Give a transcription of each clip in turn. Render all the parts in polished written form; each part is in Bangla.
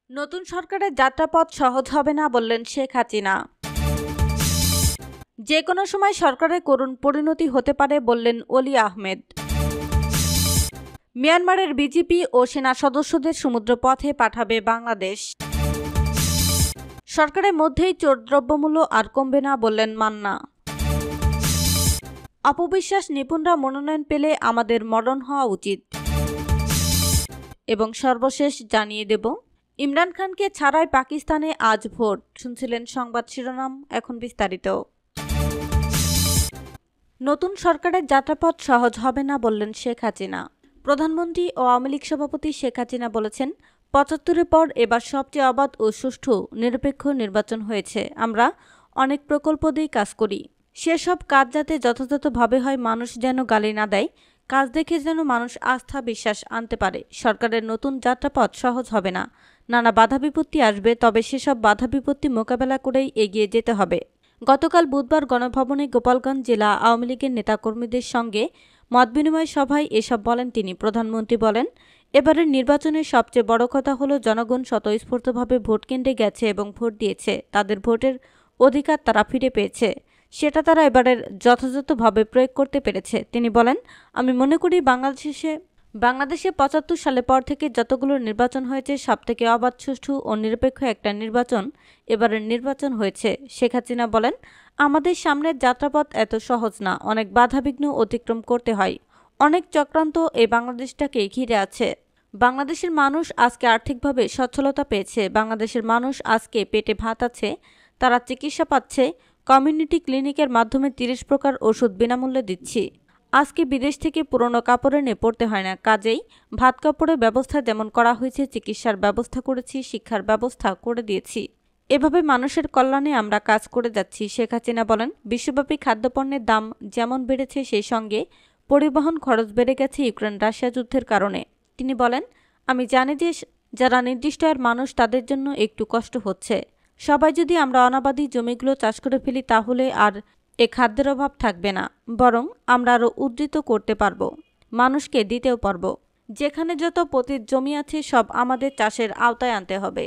নতুন সরকারের যাত্রাপথ সহজ হবে না বললেন শেখ হাসিনা। যে কোনো সময় সরকারের করুণ পরিণতি হতে পারে বললেন ওলি আহমেদ। মিয়ানমারের বিজিপি ও সেনা সদস্যদের সমুদ্রপথে পাঠাবে বাংলাদেশ। সরকারের মধ্যেই চোর দ্রব্যমূল্য আর কমবে না বললেন মান্না। অপবিশ্বাস নিপুণরা মনোনয়ন পেলে আমাদের মডার্ন হওয়া উচিত। এবং সর্বশেষ জানিয়ে দেব, ইমরান খানকে ছাড়াই পাকিস্তানে আজ ভোট। শুনছিলেন সংবাদ শিরোনাম, এখন বিস্তারিত। নতুন সরকারের যাত্রাপথ সহজ হবে না বললেন শেখ হাসিনা। প্রধানমন্ত্রী ও আওয়ামী লীগ সভাপতি শেখ হাসিনা বলেছেন, ৭৫-এর পর এবার সবচেয়ে অবাধ ও সুষ্ঠু নিরপেক্ষ নির্বাচন হয়েছে। আমরা অনেক প্রকল্প দিয়ে কাজ করি। সেসব কাজ যাতে যথাযথভাবে হয়, মানুষ যেন গালি না দেয়, কাজ দেখে যেন মানুষ আস্থা বিশ্বাস আনতে পারে। সরকারের নতুন যাত্রাপথ সহজ হবে না, নানা বাধা বিপত্তি আসবে, তবে সেসব বাধা বিপত্তি মোকাবেলা করেই এগিয়ে যেতে হবে। গতকাল বুধবার গণভবনে গোপালগঞ্জ জেলা আওয়ামী লীগের নেতাকর্মীদের সঙ্গে মতবিনিময় সভায় এসব বলেন তিনি। প্রধানমন্ত্রী বলেন, এবারের নির্বাচনের সবচেয়ে বড় কথা হলো জনগণ স্বতঃস্ফূর্তভাবে ভোট কেন্দ্রে গেছে এবং ভোট দিয়েছে। তাদের ভোটের অধিকার তারা ফিরে পেয়েছে, সেটা তারা এবারের যথাযথভাবে প্রয়োগ করতে পেরেছে। তিনি বলেন, আমি মনে করি বাংলাদেশে ৭৫ সালের পর থেকে যতগুলো নির্বাচন হয়েছে সবথেকে অবাধ, সুষ্ঠু ও নিরপেক্ষ একটা নির্বাচন এবারের নির্বাচন হয়েছে। শেখ হাসিনা বলেন, আমাদের সামনের যাত্রাপথ এত সহজ না, অনেক বাধাবিঘ্ন অতিক্রম করতে হয়, অনেক চক্রান্ত এই বাংলাদেশটাকে ঘিরে আছে। বাংলাদেশের মানুষ আজকে আর্থিকভাবে সচ্ছলতা পেয়েছে, বাংলাদেশের মানুষ আজকে পেটে ভাত আছে, তারা চিকিৎসা পাচ্ছে, কমিউনিটি ক্লিনিকের মাধ্যমে ৩০ প্রকার ওষুধ বিনামূল্যে দিচ্ছি। আজকে বিদেশ থেকে পুরনো কাপড় এনে পড়তে হয় না, কাজেই ভাত কাপড়ের ব্যবস্থা যেমন করা হয়েছে, চিকিৎসার ব্যবস্থা করেছি, শিক্ষার ব্যবস্থা করে দিয়েছি। এভাবে মানুষের কল্যাণে আমরা কাজ করে যাচ্ছি। শেখ হাসিনা বলেন, বিশ্বব্যাপী খাদ্যপণ্যের দাম যেমন বেড়েছে, সেই সঙ্গে পরিবহন খরচ বেড়ে গেছে ইউক্রেন রাশিয়া যুদ্ধের কারণে। তিনি বলেন, আমি জানি যে যারা নির্দিষ্ট আয়ের মানুষ তাদের জন্য একটু কষ্ট হচ্ছে। সবাই যদি আমরা অনাবাদি জমিগুলো চাষ করে ফেলি, তাহলে আর এ খাদ্যের অভাব থাকবে না, বরং আমরা আরও উদ্ধৃত করতে পারব, মানুষকে দিতেও পারব। যেখানে যত পতিত জমি আছে সব আমাদের চাষের আওতায় আনতে হবে।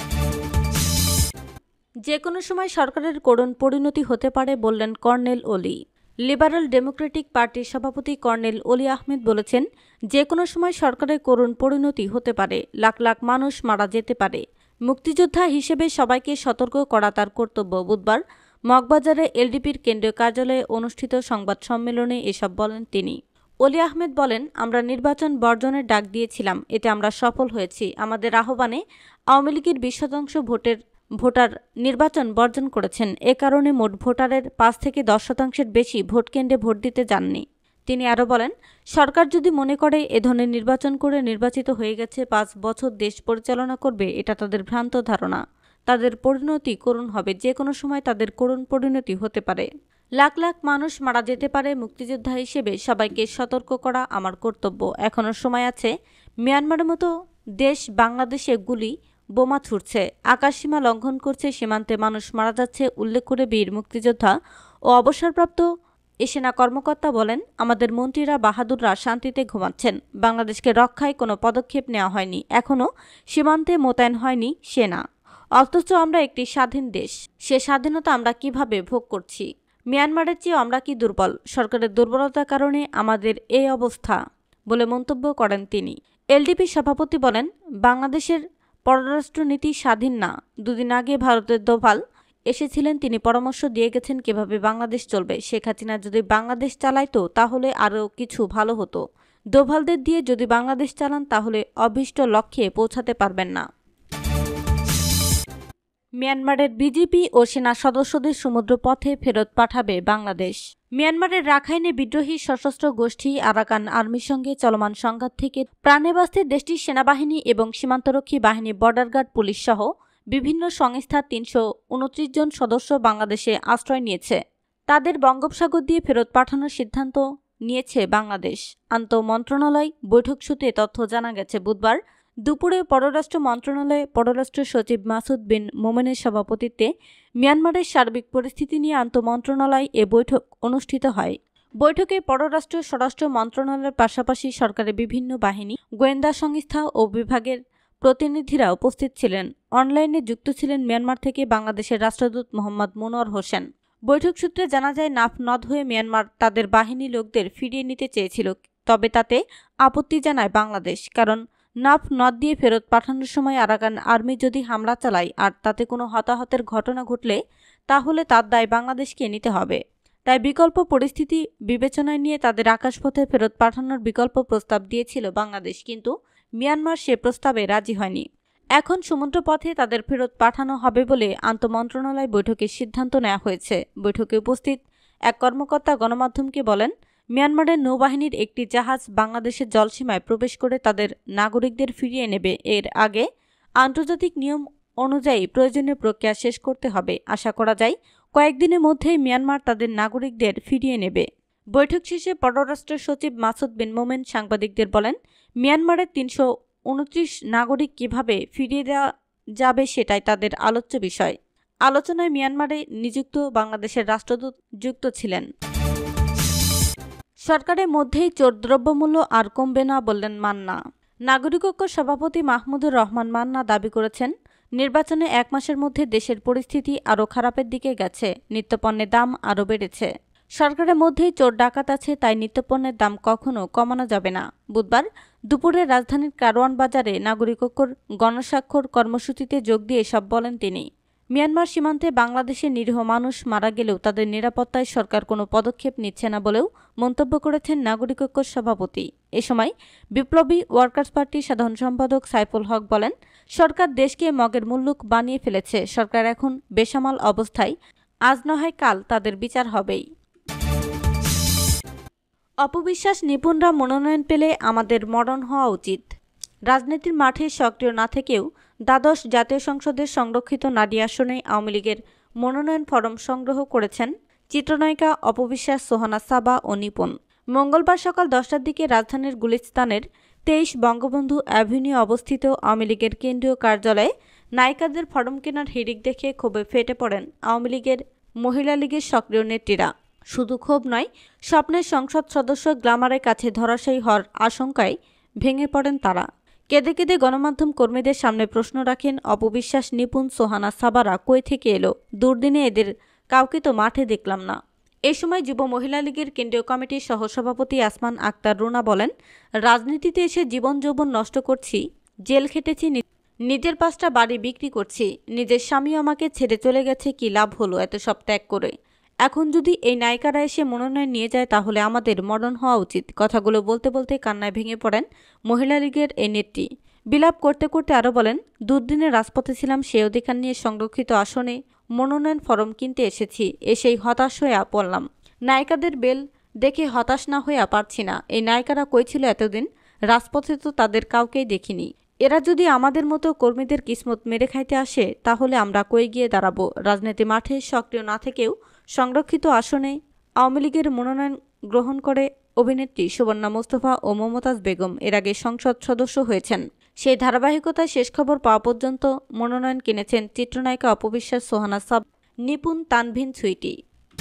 যে কোনো সময় সরকারের করুণ পরিণতি হতে পারে বললেন কর্নেল ওলি। লিবারেল ডেমোক্রেটিক পার্টির সভাপতি কর্নেল ওলি আহমেদ বলেছেন, যে কোনো সময় সরকারের করুণ পরিণতি হতে পারে, লাখ লাখ মানুষ মারা যেতে পারে। মুক্তিযোদ্ধা হিসেবে সবাইকে সতর্ক করা তার কর্তব্য। বুধবার মগবাজারে এলডিপির কেন্দ্রীয় কার্যালয়ে অনুষ্ঠিত সংবাদ সম্মেলনে এসব বলেন তিনি। ওলি আহমেদ বলেন, আমরা নির্বাচন বর্জনের ডাক দিয়েছিলাম, এতে আমরা সফল হয়েছি। আমাদের আহ্বানে আওয়ামী লীগের ২০% ভোটার নির্বাচন বর্জন করেছেন। এ কারণে মোট ভোটারের ৫-১০% বেশি ভোট কেন্দ্রে ভোট দিতে যাননি। তিনি আরও বলেন, সরকার যদি মনে করে এ ধরনের নির্বাচন করে নির্বাচিত হয়ে গেছে ৫ বছর দেশ পরিচালনা করবে, এটা তাদের ভ্রান্ত ধারণা। তাদের পরিণতি করুণ হবে, যে কোনো সময় তাদের করুণ পরিণতি হতে পারে। লাখ লাখ মানুষ মারা যেতে পারে। মুক্তিযোদ্ধা হিসেবে সবাইকে সতর্ক করা আমার কর্তব্য। এখনও সময় আছে। মিয়ানমারের মতো দেশ বাংলাদেশে গুলি বোমা ছুটছে, আকাশসীমা লঙ্ঘন করছে, সীমান্তে মানুষ মারা যাচ্ছে। উল্লেখ করে বীর মুক্তিযোদ্ধা ও অবসরপ্রাপ্ত সেনা কর্মকর্তা বলেন, আমাদের মন্ত্রীরা বাহাদুররা শান্তিতে ঘুমাচ্ছেন। বাংলাদেশকে রক্ষায় কোনো পদক্ষেপ নেওয়া হয়নি, এখনও সীমান্তে মোতায়েন হয়নি সেনা, অথচ আমরা একটি স্বাধীন দেশ। সে স্বাধীনতা আমরা কিভাবে ভোগ করছি? মিয়ানমারের চেয়ে আমরা কি দুর্বল? সরকারের দুর্বলতার কারণে আমাদের এই অবস্থা বলে মন্তব্য করেন তিনি। এলডিপি সভাপতি বলেন, বাংলাদেশের পররাষ্ট্রনীতি স্বাধীন না। দুদিন আগে ভারতের দোভাল এসেছিলেন, তিনি পরামর্শ দিয়ে গেছেন কিভাবে বাংলাদেশ চলবে। শেখ হাসিনা যদি বাংলাদেশ চালাইতো তাহলে আরও কিছু ভালো হতো। দোভালদের দিয়ে যদি বাংলাদেশ চালান তাহলে অভীষ্ট লক্ষ্যে পৌঁছাতে পারবেন না। মিয়ানমারের বিজিপি ও সেনা সদস্যদের সমুদ্রপথে ফেরত পাঠাবে বাংলাদেশ। মিয়ানমারের রাখাইনে বিদ্রোহী সশস্ত্র গোষ্ঠী আরাকান আর্মির সঙ্গে চলমান সংঘাত থেকে প্রাণে বাঁচতে দেশটির সেনাবাহিনী এবং সীমান্তরক্ষী বাহিনী, বর্ডার গার্ড, পুলিশ সহ বিভিন্ন সংস্থার ৩২৯ জন সদস্য বাংলাদেশে আশ্রয় নিয়েছে। তাদের বঙ্গোপসাগর দিয়ে ফেরত পাঠানোর সিদ্ধান্ত নিয়েছে বাংলাদেশ। আন্তঃ মন্ত্রণালয় বৈঠক সূত্রে তথ্য জানা গেছে, বুধবার দুপুরে পররাষ্ট্র মন্ত্রণালয়ে পররাষ্ট্র সচিব মাসুদ বিন মোমেনের সভাপতিত্বে মিয়ানমারের সার্বিক পরিস্থিতি নিয়ে আন্তঃমন্ত্রণালয় এ বৈঠক অনুষ্ঠিত হয়। বৈঠকে পররাষ্ট্র স্বরাষ্ট্র মন্ত্রণালয়ের পাশাপাশি সরকারের বিভিন্ন বাহিনী, গোয়েন্দা সংস্থা ও বিভাগের প্রতিনিধিরা উপস্থিত ছিলেন। অনলাইনে যুক্ত ছিলেন মিয়ানমার থেকে বাংলাদেশের রাষ্ট্রদূত মোহাম্মদ মনোয়ার হোসেন। বৈঠক সূত্রে জানা যায়, নাফ নদ হয়ে মিয়ানমার তাদের বাহিনী লোকদের ফিরিয়ে নিতে চেয়েছিল, তবে তাতে আপত্তি জানায় বাংলাদেশ। কারণ নাফ নদ দিয়ে ফেরত পাঠানোর সময় আরাকান আর্মি যদি হামলা চালায় আর তাতে কোনো হতাহতের ঘটনা ঘটলে তাহলে তার দায় বাংলাদেশকে নিতে হবে। তাই বিকল্প পরিস্থিতি বিবেচনায় নিয়ে তাদের আকাশপথে ফেরত পাঠানোর বিকল্প প্রস্তাব দিয়েছিল বাংলাদেশ, কিন্তু মিয়ানমার সে প্রস্তাবে রাজি হয়নি। এখন সমুদ্রপথে তাদের ফেরত পাঠানো হবে বলে আন্তঃমন্ত্রণালয় বৈঠকে সিদ্ধান্ত নেওয়া হয়েছে। বৈঠকে উপস্থিত এক কর্মকর্তা গণমাধ্যমকে বলেন, মিয়ানমারের নৌবাহিনীর একটি জাহাজ বাংলাদেশের জলসীমায় প্রবেশ করে তাদের নাগরিকদের ফিরিয়ে নেবে। এর আগে আন্তর্জাতিক নিয়ম অনুযায়ী প্রয়োজনীয় প্রক্রিয়া শেষ করতে হবে। আশা করা যায় কয়েকদিনের মধ্যেই মিয়ানমার তাদের নাগরিকদের ফিরিয়ে নেবে। বৈঠক শেষে পররাষ্ট্র সচিব মাসুদ বিন মোমেন সাংবাদিকদের বলেন, মিয়ানমারের ৩২৯ নাগরিক কিভাবে ফিরিয়ে দেওয়া যাবে সেটাই তাদের আলোচ্য বিষয়। আলোচনায় মিয়ানমারে নিযুক্ত বাংলাদেশের রাষ্ট্রদূত যুক্ত ছিলেন। সরকারের মধ্যেই চোর দ্রব্যমূল্য আর কমবে না বললেন মান্না। নাগরিকৈক্য সভাপতি মাহমুদুর রহমান মান্না দাবি করেছেন, নির্বাচনে ১ মাসের মধ্যে দেশের পরিস্থিতি আরও খারাপের দিকে গেছে, নিত্যপণ্যের দাম আরও বেড়েছে। সরকারের মধ্যেই চোর ডাকাত আছে, তাই নিত্যপণ্যের দাম কখনো কমানো যাবে না। বুধবার দুপুরে রাজধানীর কারওয়ান বাজারে নাগরিকৈক্যর গণস্বাক্ষর কর্মসূচিতে যোগ দিয়ে এসব বলেন তিনি। মিয়ানমার সীমান্তে বাংলাদেশের নিরীহ মানুষ মারা গেলেও তাদের নিরাপত্তায় সরকার কোনো পদক্ষেপ নিচ্ছে না বলেও মন্তব্য করেছেন নাগরিকৈক্য সভাপতি। এ সময় বিপ্লবী ওয়ার্কার্স পার্টির সাধারণ সম্পাদক সাইফুল হক বলেন, সরকার দেশকে মগের মুল্লুক বানিয়ে ফেলেছে। সরকার এখন বেসামাল অবস্থায়, আজ নয় কাল তাদের বিচার হবেই। অপবিশ্বাস, নিপুণরা মনোনয়ন পেলে আমাদের মডার্ন হওয়া উচিত। রাজনীতির মাঠে সক্রিয় না থেকেও দ্বাদশ জাতীয় সংসদের সংরক্ষিত নারী আসনে আওয়ামী লীগের মনোনয়ন ফরম সংগ্রহ করেছেন চিত্রনায়িকা অপবিশ্বাস, সোহানা সাবা ও নিপুণ। মঙ্গলবার সকাল 10টার দিকে রাজধানীর গুলিস্তানের 23 বঙ্গবন্ধু অ্যাভিনিউ অবস্থিত আওয়ামী লীগের কেন্দ্রীয় কার্যালয়ে নায়িকাদের ফরম কেনার হিড়িক দেখে ক্ষোভে ফেটে পড়েন আওয়ামী লীগের মহিলা লীগের সক্রিয় নেত্রীরা। শুধু ক্ষোভ নয়, স্বপ্নের সংসদ সদস্য গ্ল্যামারের কাছে ধরাশায়ী হওয়ার আশঙ্কায় ভেঙে পড়েন তারা। কেঁদে কেঁদে গণমাধ্যম কর্মীদের সামনে প্রশ্ন রাখেন, অপবিশ্বাস, নিপুণ, সোহানা সাবারা কই থেকে এলো? দুর্দিনে এদের কাউকে তো মাঠে দেখলাম না। এ সময় যুব মহিলা লীগের কেন্দ্রীয় কমিটির সহসভাপতি আসমান আক্তার রুনা বলেন, রাজনীতিতে এসে জীবন যৌবন নষ্ট করছি, জেল খেটেছি, নিজের 5টা বাড়ি বিক্রি করছি, নিজের স্বামী আমাকে ছেড়ে চলে গেছে, কি লাভ হলো এত সব ত্যাগ করে? এখন যদি এই নায়িকারা এসে মনোনয়ন নিয়ে যায় তাহলে আমাদের মডার্ন হওয়া উচিত। কথাগুলো বলতে বলতে কান্নায় ভেঙে পড়েন মহিলা লীগের এই নেত্রী। বিলাপ করতে করতে আরও বলেন, দুর্দিনে রাজপথে ছিলাম, সেই অধিকার নিয়ে সংরক্ষিত আসনে মনোনয়ন ফরম কিনতে এসেছি, এসেই হতাশ হয়ে পড়লাম। নায়িকাদের বেল দেখে হতাশ না হয়ে পারছি না। এই নায়িকারা কই ছিল এতদিন? রাজপথে তো তাদের কাউকেই দেখিনি। এরা যদি আমাদের মতো কর্মীদের কিসমত মেরে খাইতে আসে তাহলে আমরা কই গিয়ে দাঁড়াবো? রাজনীতি মাঠে সক্রিয় না থেকেও সংরক্ষিত আসনে আওয়ামী লীগের মনোনয়ন গ্রহণ করে অভিনেত্রী সুবর্ণা মোস্তফা ও মমতাজ বেগম এর আগে সংসদ সদস্য হয়েছেন। সেই ধারাবাহিকতায় শেষ খবর পাওয়া পর্যন্ত মনোনয়ন কিনেছেন চিত্রনায়িকা অপবিশ্বাস, সোহানা সাব, নিপুণ, তানভিন, সুইটি।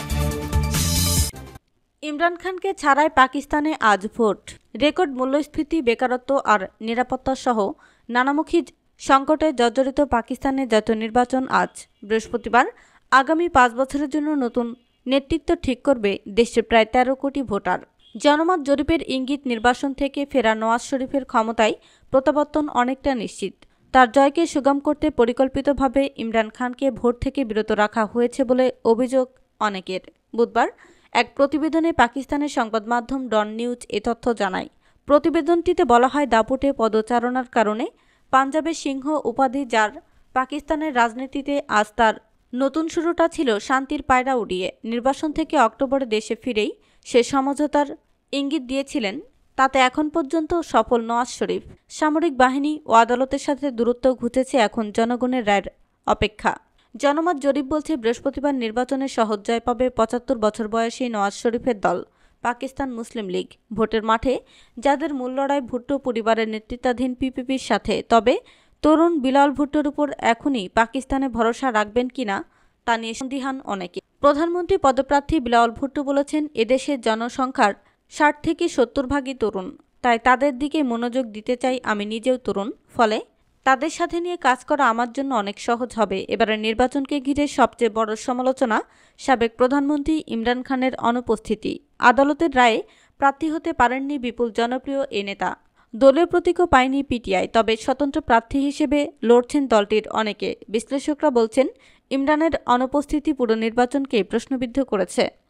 ইমরান খানকে ছাড়াই পাকিস্তানে আজ ভোট। রেকর্ড মূল্যস্ফীতি, বেকারত্ব আর নিরাপত্তা সহ নানামুখী সংকটে জর্জরিত পাকিস্তানের জাতীয় নির্বাচন আজ বৃহস্পতিবার। আগামী 5 বছরের জন্য নতুন নেতৃত্ব ঠিক করবে দেশের প্রায় 13 কোটি ভোটার। জনমত জরিপের ইঙ্গিত, নির্বাসন থেকে ফেরা নওয়াজ শরীফের ক্ষমতায় প্রত্যাবর্তন অনেকটা নিশ্চিত। তার জয়কে সুগম করতে পরিকল্পিতভাবে ইমরান খানকে ভোট থেকে বিরত রাখা হয়েছে বলে অভিযোগ অনেকের। বুধবার এক প্রতিবেদনে পাকিস্তানের সংবাদ মাধ্যম ডন নিউজ এ তথ্য জানায়। প্রতিবেদনটিতে বলা হয়, দাপুটে পদচারণার কারণে পাঞ্জাবের সিংহ উপাধি, যার পাকিস্তানের রাজনীতিতে আজ তার নতুন শুরুটা ছিল শান্তির পায়রা উড়িয়ে। নির্বাসন থেকে অক্টোবরে দেশে ফিরেই সে সমঝোতার ইঙ্গিত দিয়েছিলেন, তাতে এখন পর্যন্ত সফল নওয়াজ শরীফ। সামরিক বাহিনী ও আদালতের সাথে দূরত্ব ঘুচেছে, এখন জনগণের রায়ের অপেক্ষা। জনমত জরিপ বলছে, বৃহস্পতিবার নির্বাচনে সহজ জয় পাবে 75 বছর বয়সী নওয়াজ শরীফের দল পাকিস্তান মুসলিম লীগ। ভোটের মাঠে যাদের মূল লড়াই ভুট্টো পরিবারের নেতৃত্বাধীন পিপিপির সাথে, তবে তরুণ বিলাল ভুট্টোর উপর এখনই পাকিস্তানে ভরসা রাখবেন কিনা তা নিয়ে সন্দিহান অনেকে। প্রধানমন্ত্রী পদপ্রার্থী বিলাল ভুট্টো বলেছেন, এদেশের জনসংখ্যার 60 থেকে 70 ভাগই তরুণ, তাই তাদের দিকে মনোযোগ দিতে চাই। আমি নিজেও তরুণ, ফলে তাদের সাথে নিয়ে কাজ করা আমার জন্য অনেক সহজ হবে। এবারের নির্বাচনকে ঘিরে সবচেয়ে বড় সমালোচনা সাবেক প্রধানমন্ত্রী ইমরান খানের অনুপস্থিতি। আদালতের রায়ে প্রার্থী হতে পারেননি বিপুল জনপ্রিয় এ নেতা। দলীয় প্রতীকও পায়নি পিটিআই, তবে স্বতন্ত্র প্রার্থী হিসেবে লড়ছেন দলটির অনেকে। বিশ্লেষকরা বলছেন, ইমরানের অনুপস্থিতি পুরো নির্বাচনকে প্রশ্নবিদ্ধ করেছে।